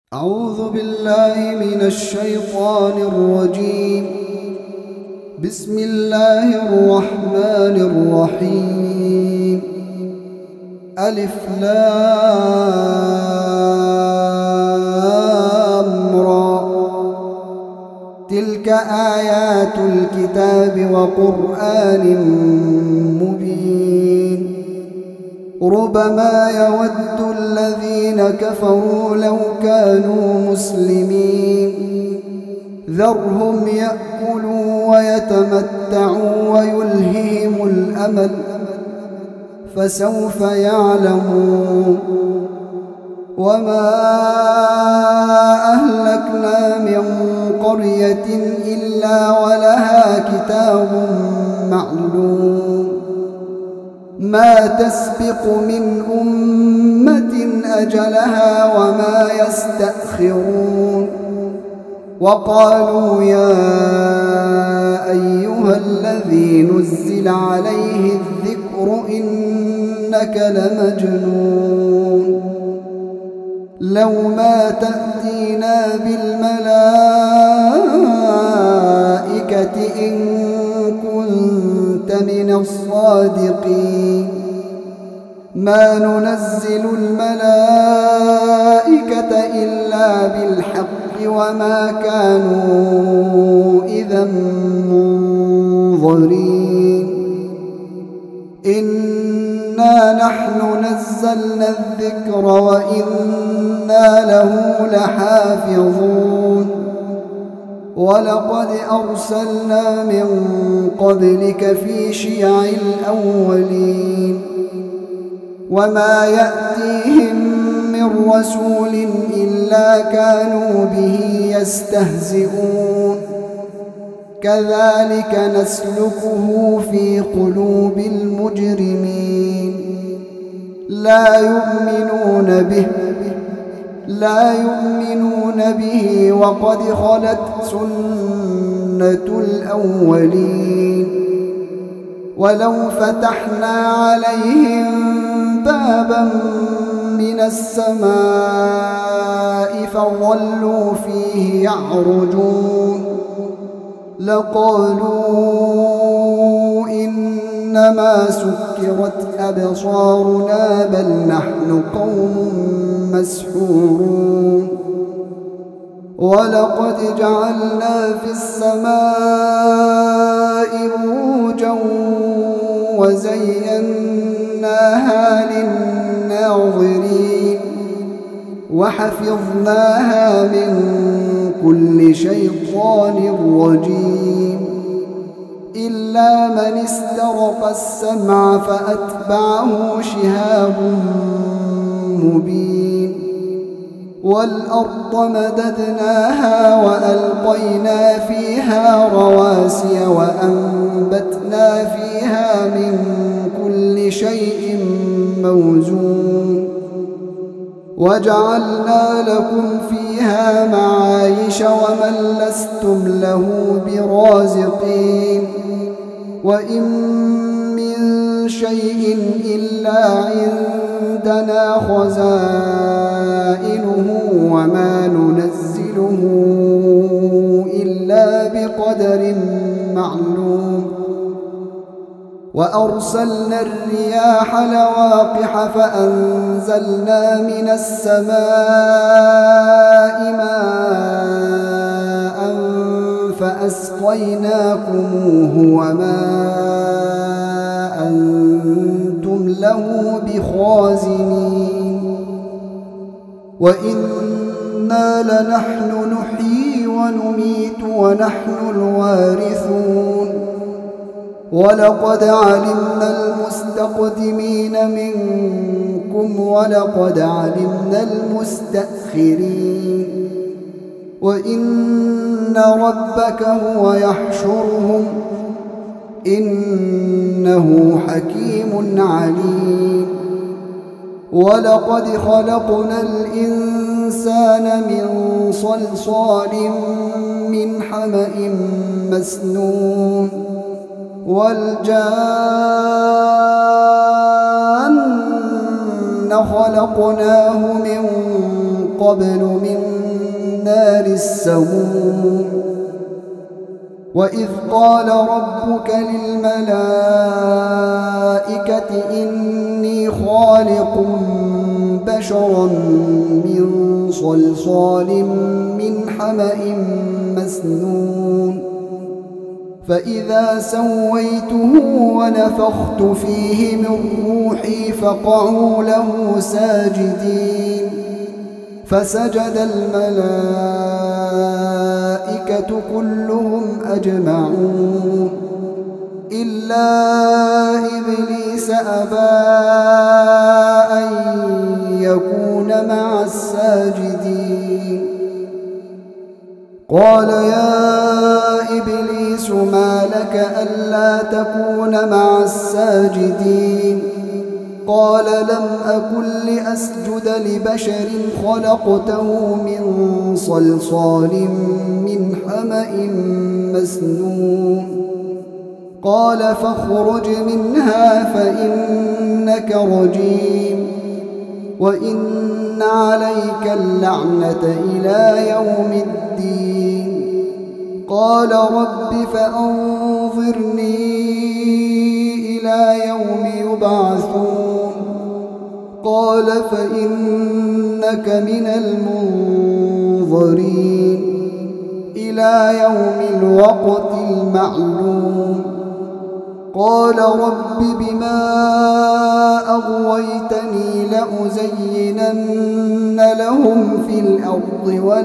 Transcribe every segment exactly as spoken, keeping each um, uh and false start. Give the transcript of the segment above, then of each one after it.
أعوذ بالله من الشيطان الرجيم. بسم الله الرحمن الرحيم. ألف لام را. تلك آيات الكتاب وقرآن مبين. ربما يود الذين كفروا لو كانوا مسلمين. ذرهم يأكلوا ويتمتعوا ويلههم الأمل فسوف يعلمون. وما أهلكنا من قرية إلا ولها كتاب معلوم. ما تسبق من أمة أجلها وما يستأخرون. وقالوا يا أيها الذي نزل عليه الذكر إنك لمجنون. لو ما تأتينا بالملائكة إن كنت من الصادقين. ما ننزل الملائكة إلا بالحق وما كانوا إذا منظرين. إنا نحن نزلنا الذكر وإنا له لحافظون. ولقد أرسلنا من قبلك في شيع الأولين. وما يأتيهم من رسول إلا كانوا به يستهزئون. كذلك نسلكه في قلوب المجرمين. لا يؤمنون به لا يؤمنون به وقد خلت سنة الأولين. ولو فتحنا عليهم بابا من السماء فظلوا فيه يعرجون لقالوا إنما سكرت أبصارنا بل نحن قوم مسحورون. ولقد جعلنا في السماء بروجا وزيناها للناظرين وحفظناها من كل شيطان رجيم. إلا من استرق السمع فأتبعه شهاب مبين. والأرض مددناها وألقينا فيها رواسي وأنبتنا فيها من كل شيء موزون. وجعلنا لكم فيها معايش ومن لستم له برازقين. وإن من شيء إلا عندنا خزائنه وما ننزله إلا بقدر معلوم. وأرسلنا الرياح لواقح فأنزلنا من السماء ماء فأسقيناكموه وما أنتم له بخازنين. وإنا لنحن نحيي ونميت ونحن الوارثون. ولقد علمنا المستقدمين منكم ولقد علمنا المستأخرين. وإن ربك هو يحشرهم إنه حكيم عليم. ولقد خلقنا الإنسان من صلصال من حمأ مسنون. والجان خلقناه من قبل من نار السموم وإذ قال ربك للملائكة إني خالق بشرا من صلصال من حمأ مسنون فإذا سويته ونفخت فيه من روحي فقعوا له ساجدين فسجد الملائكة كلهم أجمعون إلا إبليس أبى أن يكون مع الساجدين قال يا إبليس ما لك ألا تكون مع الساجدين قال لم أكن لأسجد لبشر خلقته من صلصال من حمأ مسنون قال فاخرج منها فإنك رجيم وإن عليك اللعنة إلى يوم الدين قال رب فأنظرني إلى يوم يبعثون قال فإنك من المنظرين إلى يوم الوقت المعلوم قال رب بما أغويتني لأزينن لهم في الأرض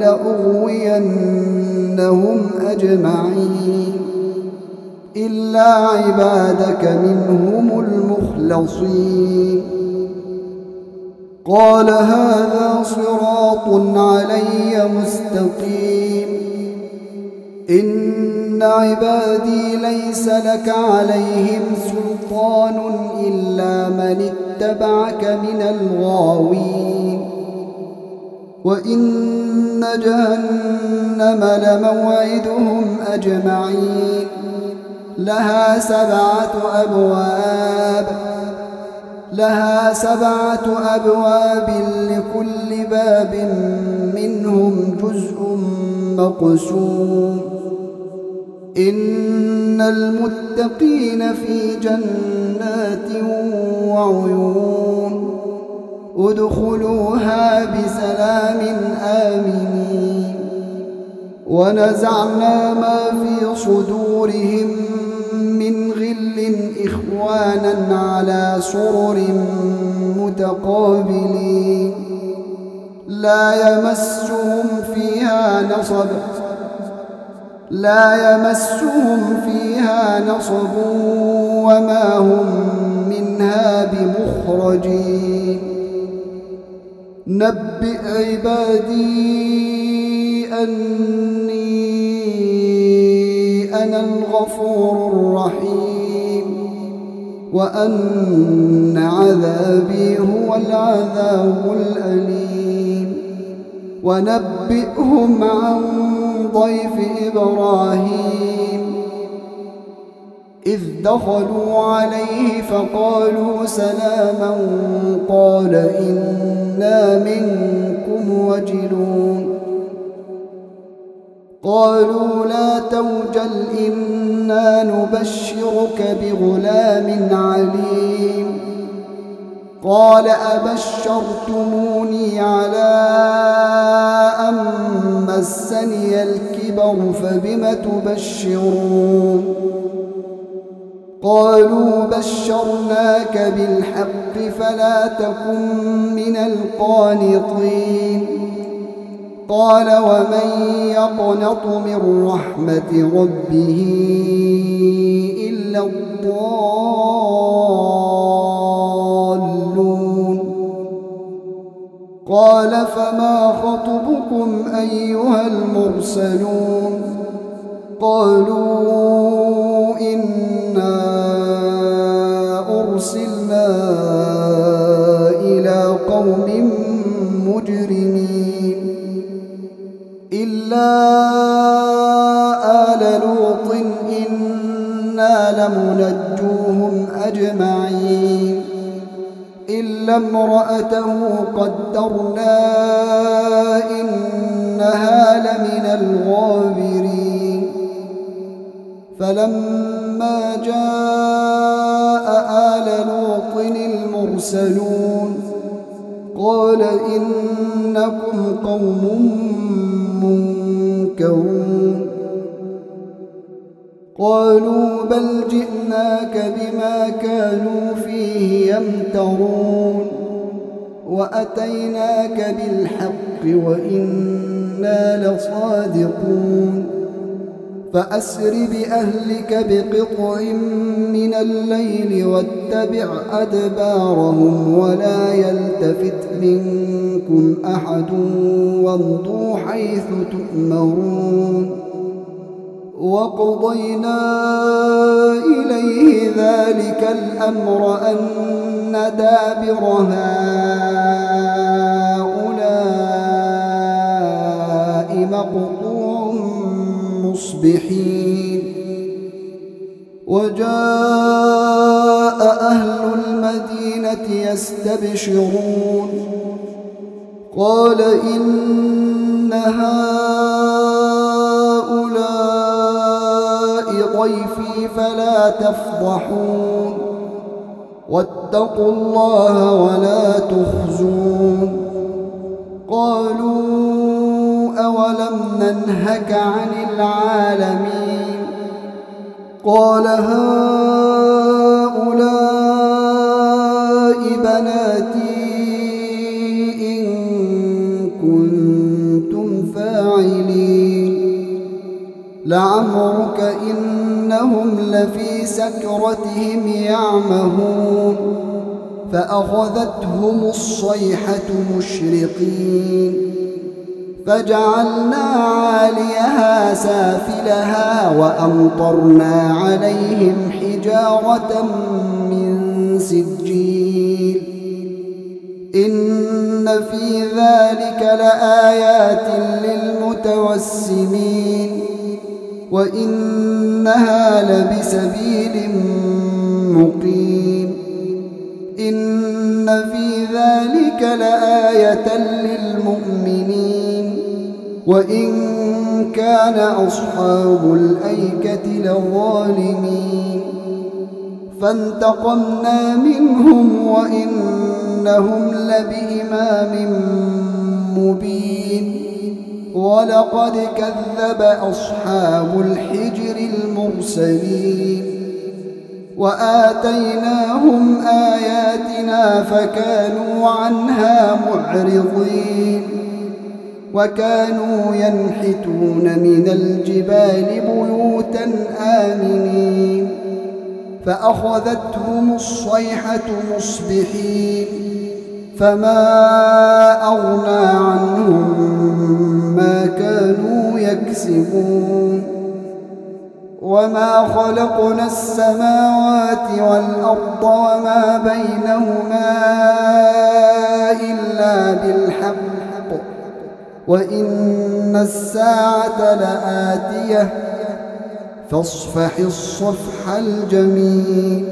ولأغوينهم أجمعين إلا عبادك منهم المخلصين قال هذا صراط علي مستقيم إن عبادي ليس لك عليهم سلطان إلا من اتبعك من الغاوين وإن جهنم لموعدهم أجمعين لها سبعة أبواب لها سبعة أبواب لكل باب منهم جزء مقسوم إن المتقين في جنات وعيون ادخلوها بسلام آمنين ونزعنا ما في صدورهم من غل إخوانا على سرر متقابلين لا يمسهم فيها نصب لا يمسهم فيها نصب وما هم منها بمخرجين نبئ عبادي أني أنا الغفور الرحيم وأن عذابي هو العذاب الأليم ونبئهم عن ضيف إبراهيم إذ دخلوا عليه فقالوا سلاما قال إنا منكم وجلون قالوا لا توجل إنا نبشرك بغلام عليم قال أبشرتموني على أن مسني الكبر فبم تبشرون قالوا بشرناك بالحق فلا تكن من القانطين قال ومن يقنط من رحمة ربه إلا الضالون قال فما خطبكم أيها المرسلون قالوا إنا أرسلنا إلى قوم مجرمين إلا آل لوط إنا لمنجوهم أجمعين إلا امرأته قدرنا إنها لمن الغابرين فلما جاء آل لوط المرسلون قال إنكم قوم منكرون قالوا بل جئناك بما كانوا فيه يمترون وأتيناك بالحق وإنا لصادقون فأسر بأهلك بقطع من الليل واتبع أدبارهم ولا يلتفت منكم أحد وامضوا حيث تؤمرون وقضينا إليه ذلك الأمر أن دابر هؤلاء مقطوع مصبحين وجاء أهل المدينة يستبشرون قال إن هؤلاء ضيفي فلا تفضحون واتقوا الله ولا تخزون قالوا أولم ننهك عن العالمين قال هؤلاء بناتي إن كنتم فاعلين لعمرك إنهم لفي سكرتهم يعمهون فأخذتهم الصيحة مشرقين فجعلنا عاليها سافلها وأمطرنا عليهم حجارة من سجيل إن في ذلك لآيات للمتوسمين وإنها لبسبيل مقيم إن في ذلك لآية للمؤمنين وإن كان أصحاب الأيكة لظالمين فانتقمنا منهم وإنهم لبإمام مبين ولقد كذب أصحاب الحجر المرسلين وآتيناهم آياتنا فكانوا عنها معرضين وكانوا ينحتون من الجبال بيوتا آمنين فأخذتهم الصيحة مصبحين فما أغنى عنهم ما كانوا يكسبون وما خلقنا السماوات والأرض وما بينهما إلا بالحق وإن الساعة لآتية فاصفح الصفح الجميل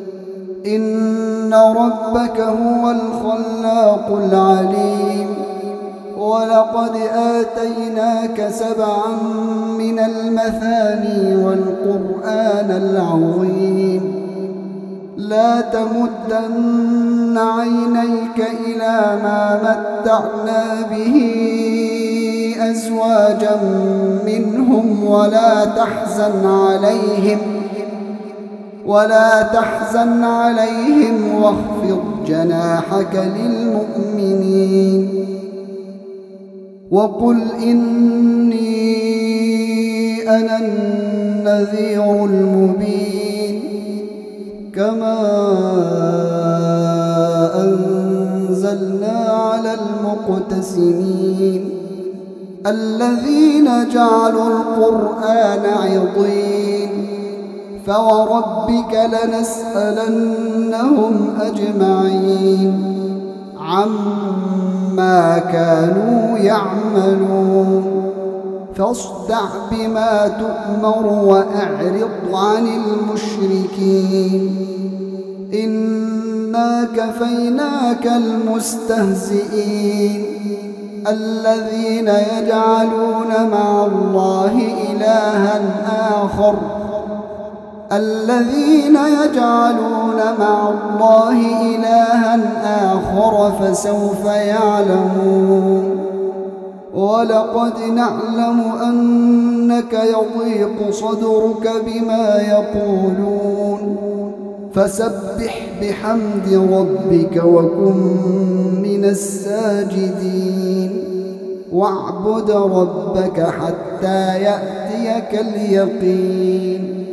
إن ربك هو الخلاق العليم ولقد آتيناك سبعا من المثاني والقرآن العظيم لا تمدن عينيك إلى ما متعنا به أزواجا منهم ولا تحزن عليهم ولا تحزن عليهم واخفض جناحك للمؤمنين وقل إني أنا النذير المبين كما أنزلنا على المقتسمين الذين جعلوا القرآن عضين فوربك لنسألنهم أجمعين عما كانوا يعملون فاصدع بما تؤمر وأعرض عن المشركين إنا كفيناك المستهزئين الذين يجعلون مع الله إلها آخر الذين يجعلون مع الله إلها آخر فسوف يعلمون ولقد نعلم أنك يضيق صدرك بما يقولون فسبح بحمد ربك وكن من الساجدين واعبد ربك حتى يأتيك اليقين